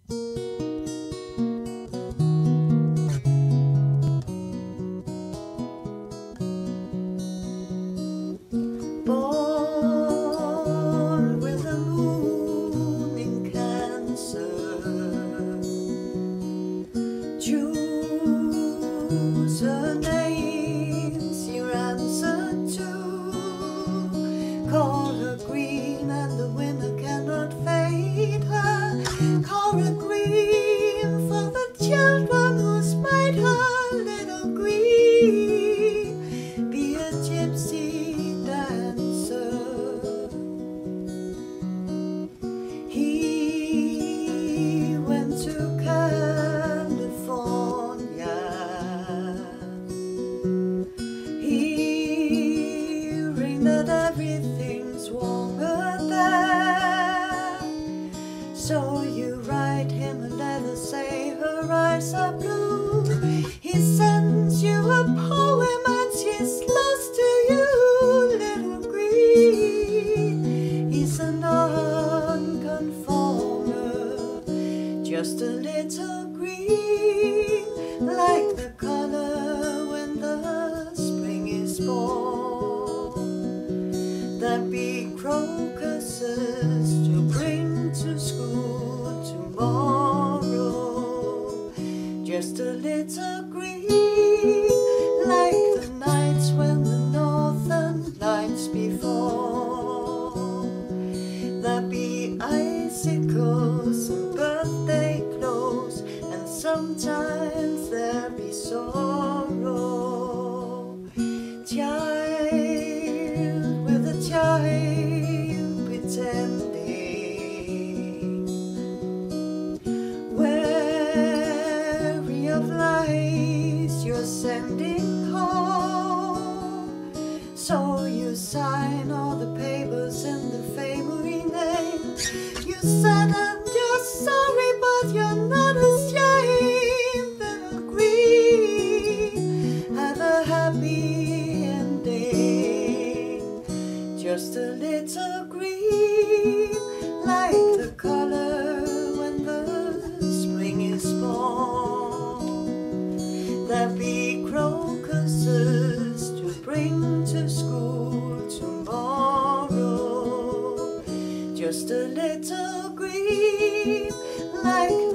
Born with the moon in Cancer, choose a name you answer to. Call her green and the winter cannot fade her. Call her green for the children who spite her. Little green, be a gypsy dancer. He went to California. Hearing that everything's wronger there. So you write him a letter, say her eyes are blue. He sends you a poem and she's lost to you. Little green, he's a non-conformer, just a little green, like the color when the spring is born. There be crocuses to bring to school tomorrow, just a little green, like the nights when the northern lights before. There be icicles and birthday clothes, and sometimes there be sorrow. Child with a child pretending, weary of lies you're sending home. So you sign all the papers in the family name. You said and you're sorry, but you're not ashamed. Little green, have a happy ending, just a little green, like the color when the spring is born. There be crocuses to bring to school tomorrow, just a little green, like